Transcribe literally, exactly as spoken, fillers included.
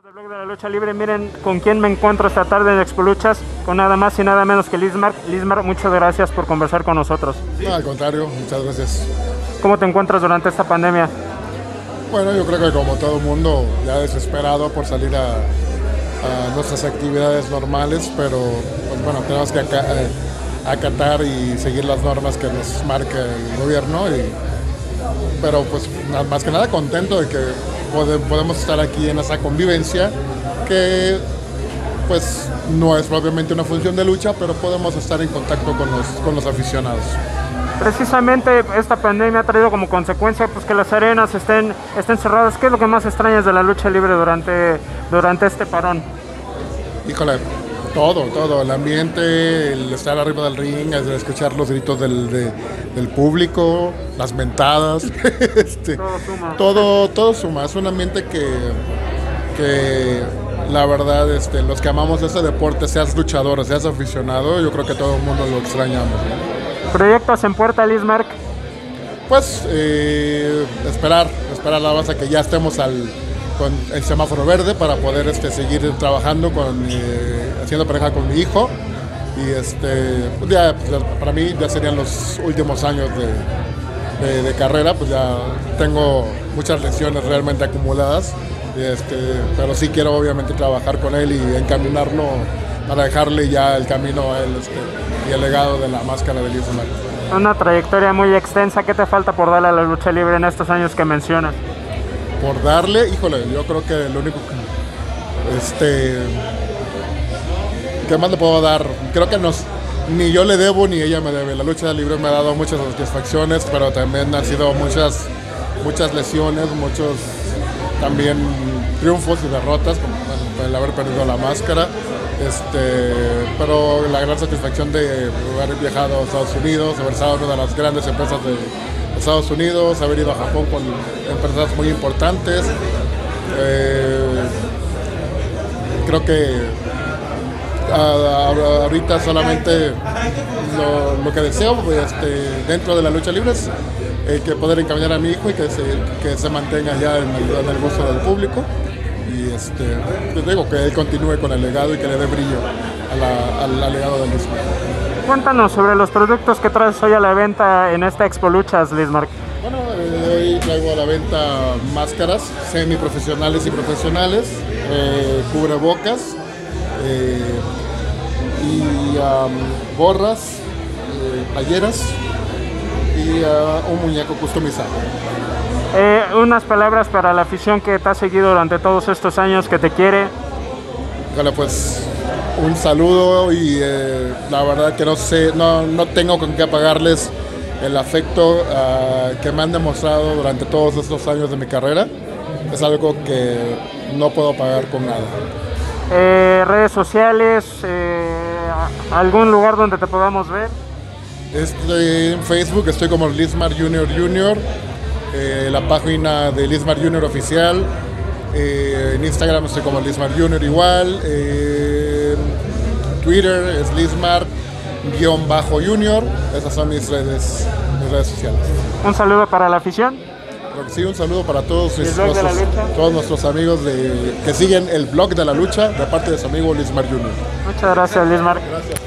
Del blog de la lucha libre, miren con quién me encuentro esta tarde en Expo Luchas, con nada más y nada menos que Lismar. Lismar, muchas gracias por conversar con nosotros. No, al contrario, muchas gracias. ¿Cómo te encuentras durante esta pandemia? Bueno, yo creo que como todo mundo, ya desesperado por salir a, a nuestras actividades normales, pero pues bueno, tenemos que aca acatar y seguir las normas que nos marca el gobierno. Y, pero pues más que nada contento de que podemos estar aquí en esa convivencia que pues no es propiamente una función de lucha, pero podemos estar en contacto con los, con los aficionados. Precisamente esta pandemia ha traído como consecuencia pues, que las arenas estén, estén cerradas. ¿Qué es lo que más extrañas de la lucha libre durante, durante este parón? Híjole, todo, todo, el ambiente, el estar arriba del ring, el escuchar los gritos del, de, del público, las mentadas, este, todo suma. Todo, todo suma, es un ambiente que, que la verdad, este, los que amamos este deporte, seas luchador, seas aficionado, yo creo que todo el mundo lo extrañamos, ¿no? ¿Proyectos en puerta, Lismar? Pues eh, esperar, esperar la base que ya estemos al, con el semáforo verde para poder este, seguir trabajando, con, eh, haciendo pareja con mi hijo. Y este, pues ya, pues para mí ya serían los últimos años de, de, de carrera, pues ya tengo muchas lesiones realmente acumuladas. Y este, pero sí quiero obviamente trabajar con él y encaminarlo para dejarle ya el camino a él este, y el legado de la máscara de Lismar. Una trayectoria muy extensa. ¿Qué te falta por darle a la lucha libre en estos años que mencionas? Por darle, híjole, yo creo que lo único que, este, ¿qué más le puedo dar? Creo que nos, ni yo le debo ni ella me debe. La lucha libre me ha dado muchas satisfacciones, pero también han sido muchas, muchas lesiones, muchos también triunfos y derrotas, como bueno, el haber perdido la máscara. Este, pero la gran satisfacción de haber viajado a Estados Unidos, haber estado en una de las grandes empresas de Estados Unidos, haber ido a Japón con empresas muy importantes. Eh, creo que a, a, ahorita solamente lo, lo que deseo este, dentro de la lucha libre es eh, que poder encaminar a mi hijo y que se, que se mantenga ya en el, en el gusto del público. Y este, les digo que él continúe con el legado y que le dé brillo a la, al, al legado del Lismar. Cuéntanos sobre los productos que traes hoy a la venta en esta Expo Luchas, Lismar. Bueno, eh, hoy traigo a la venta máscaras semiprofesionales y profesionales, eh, cubrebocas eh, y um, gorras, eh, playeras y uh, un muñeco customizado. Eh, unas palabras para la afición que te ha seguido durante todos estos años, que te quiere. Vale, pues un saludo y eh, la verdad que no sé, no, no tengo con qué pagarles el afecto uh, que me han demostrado durante todos estos años de mi carrera. Es algo que no puedo pagar con nada. Eh, redes sociales, eh, algún lugar donde te podamos ver. Estoy en Facebook, estoy como Lismar Junior Junior. Eh, la página de Lismar Junior oficial, eh, en Instagram estoy como Lismar Junior igual, eh, Twitter es Lismar guión bajo Junior, esas son mis redes, mis redes sociales. Un saludo para la afición. Creo que sí, un saludo para todos, ¿El nuestros, blog de la lucha? todos nuestros amigos de, que siguen el blog de la lucha de parte de su amigo Lismar Junior. Muchas gracias, Lismar. Gracias.